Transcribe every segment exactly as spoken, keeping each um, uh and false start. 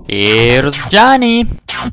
Here's Johnny.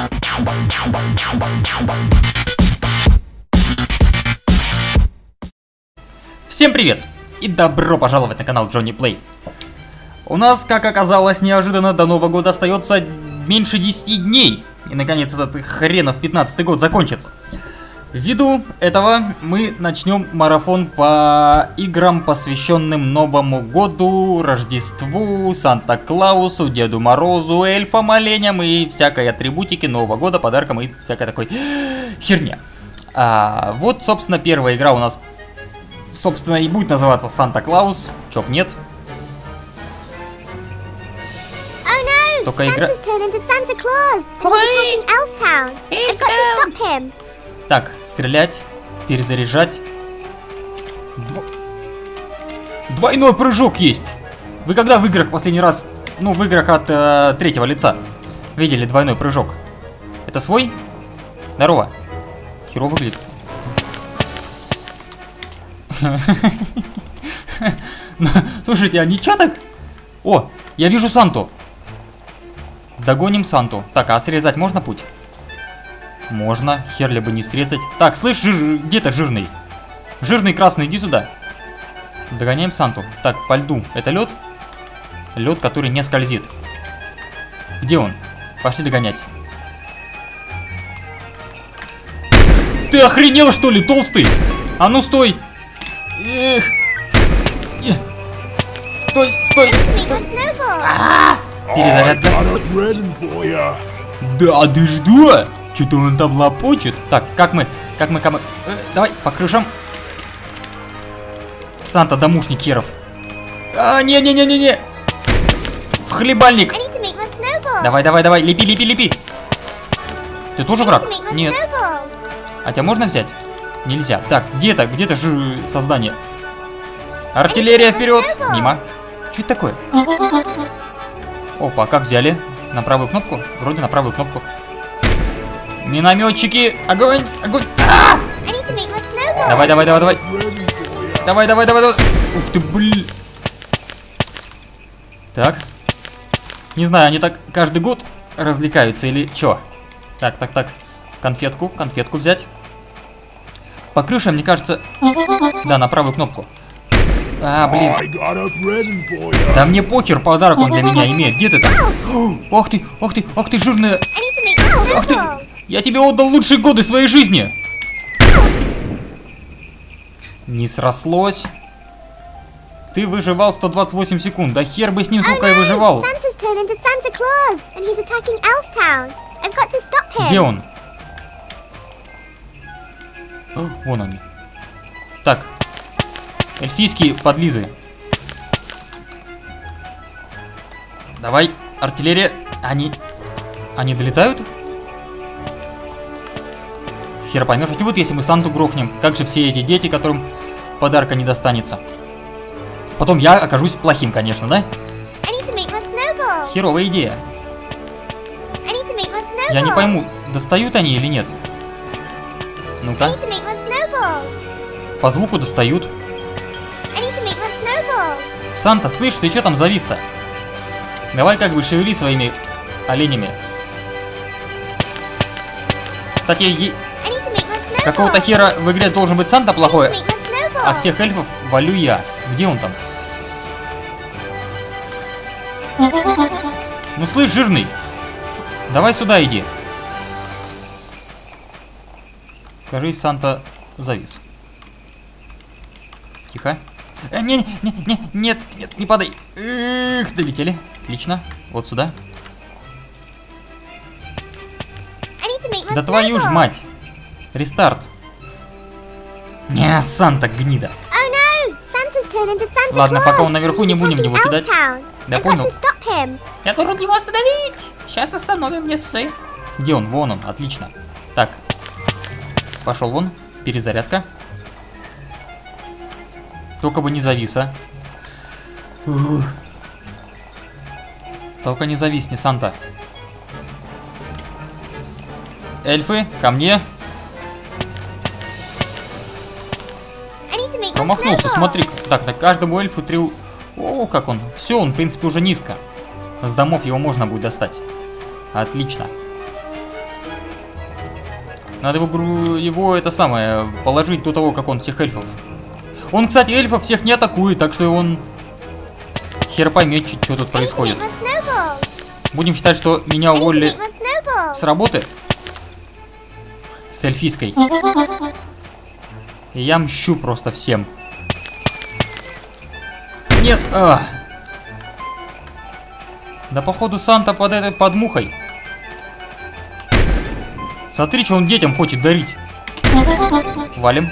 Всем привет и добро пожаловать на канал Джонни Плей. У нас, как оказалось, неожиданно до Нового года остается меньше десяти дней. И наконец этот хренов пятнадцатый год закончится. Ввиду этого мы начнем марафон по играм, посвященным Новому году, Рождеству, Санта-Клаусу, Деду Морозу, эльфам, оленям и всякой атрибутики Нового года, подаркам и всякой такой херня. А, вот, собственно, первая игра у нас, собственно, и будет называться Санта-Клаус. Чоп нет. Только игра... Так, стрелять, перезаряжать. Дво... Двойной прыжок есть. Вы когда в играх последний раз, ну, в играх от э, третьего лица видели двойной прыжок? Это свой? Здорово. Херово выглядит. Слушайте, а ничего так? О, я вижу Санту. Догоним Санту. Так, а срезать можно путь? Можно, хер ли бы не срезать. Так, слышь, жир... где-то жирный. Жирный красный, иди сюда. Догоняем Санту. Так, по льду. Это лед? Лед, который не скользит. Где он? Пошли догонять. Ты охренел, что ли, толстый? А ну стой. Эх. Стой, стой, стой. А-а-а! Перезарядка. Да, ты что? Что-то он там лопочет. Так, как мы, как мы, как мы... Э, давай, по крышам. Санта, домушник херов. А, не-не-не-не-не. Хлебальник. Давай, давай, давай, лепи, лепи, лепи. Ты тоже враг? Нет. А тебя можно взять? Нельзя. Так, где-то, где-то же создание. Артиллерия вперед. Мимо. Что это такое? Опа, как взяли? На правую кнопку? Вроде на правую кнопку. Минометчики! Огонь! Огонь! А! Давай, давай, давай, давай! Давай, давай, давай, давай! Ух ты, блин! Так. Не знаю, они так каждый год развлекаются или чё? Так, так, так. Конфетку, конфетку взять. По крыше, мне кажется... Да, на правую кнопку. А, блин. Да мне похер, подарок он для меня имеет. Где ты там? Ох ты, ох ты, ох ты, жирная. Ох ты. Я тебе отдал лучшие годы своей жизни. Не срослось. Ты выживал сто двадцать восемь секунд. Да хер бы с ним, сука, и выживал. Где он? О, вон они. Так. Эльфийские подлизы. Давай, артиллерия. Они... Они долетают? Хер поймешь. А вот если мы Санту грохнем, как же все эти дети, которым подарка не достанется? Потом я окажусь плохим, конечно, да? Херовая идея. Я не пойму, достают они или нет? Ну-ка. По звуку достают. Санта, слышь, ты что там завис-то? Давай как бы шевели своими оленями. Кстати, е... какого-то хера в игре должен быть Санта плохой, а всех эльфов валю я. Где он там? Ну слышь, жирный, давай сюда иди. Кажись, Санта завис. Тихо. Э, не, не, не, нет, нет, не падай. Эх, долетели. Отлично. Вот сюда. Да твою ж мать. Рестарт. Не, Санта гнида. Ладно, пока он наверху, не будем его кидать. Да понял. Я должен его остановить. Сейчас остановим, не ссы. Где он? Вон он, отлично. Так. Пошел вон. Перезарядка. Только бы не зависа. Ух. Только не зависни, Санта. Эльфы, ко мне. Промахнулся, смотри. Так, на каждому эльфу три... О, как он. Все, он, в принципе, уже низко. С домов его можно будет достать. Отлично. Надо его, его это самое, положить до того, как он всех эльфов. Он, кстати, эльфов всех не атакует, так что он хер поймет, что тут происходит. Будем считать, что меня уволили с работы. С эльфийской. И я мщу просто всем. Нет, а. Да походу Санта под этой под мухой. Смотри, что он детям хочет дарить. Валим.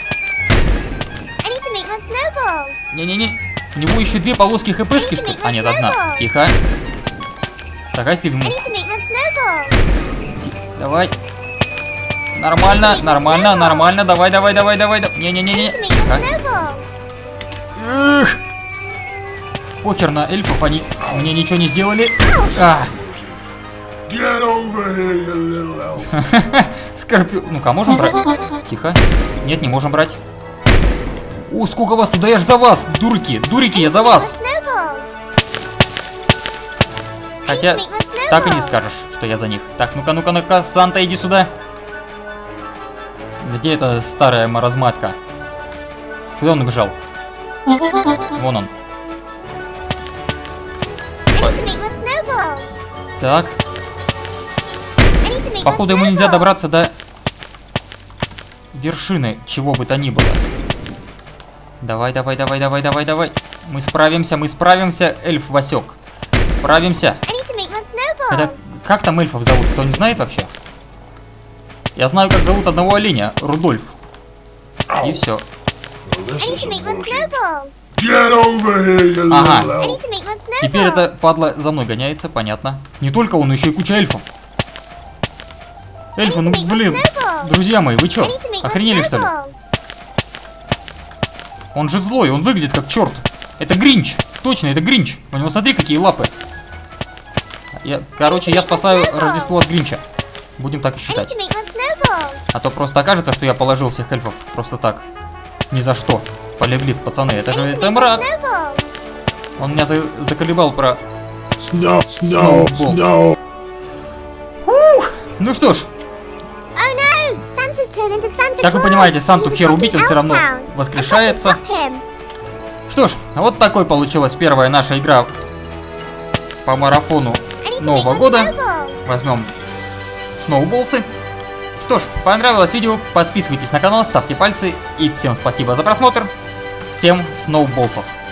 Не-не-не. У него еще две полоски хпшки, что ли? А, нет, одна. Тихо. Загасим ему. Давай. Нормально, нормально, нормально. Давай, давай, давай, давай. Не-не-не-не. Тихо. Эх. Похер на эльфов, они мне ничего не сделали. А. Скорпион. Ну-ка, можем брать? Тихо. Нет, не можем брать. О, сколько вас туда, я ж за вас, дурики, дурики, я за вас. Хотя, так и не скажешь, что я за них. Так, ну-ка, ну-ка, ну-ка, Санта, иди сюда. Где эта старая маразматка? Куда он убежал? Вон он. Так. Походу ему нельзя добраться до вершины, чего бы то ни было. Давай, давай, давай, давай, давай, давай. Мы справимся, мы справимся, эльф Васек. Справимся. Это как там эльфов зовут? Кто не знает вообще? Я знаю, как зовут одного оленя, Рудольф. И все. Ага. Теперь это падла за мной гоняется, понятно. Не только он, еще и куча эльфов. Эльфы, ну блин, друзья мои, вы чё? Охренели что ли? Он же злой, он выглядит как черт. Это Гринч, точно, это Гринч. У него смотри, какие лапы. Я, короче, я спасаю Рождество от Гринча. Будем так и считать. А то просто окажется, что я положил всех эльфов просто так. Ни за что. Полегли, пацаны, это же это мрак. Он меня за, заколебал про Сноубол. Ух, ну что ж. Как вы понимаете, Санту хер убить, он все равно воскрешается. Что ж, вот такой получилась первая наша игра по марафону Нового года. Возьмем Сноуболсы. Что ж, понравилось видео, подписывайтесь на канал, ставьте пальцы. И всем спасибо за просмотр. Всем Сноуболсов.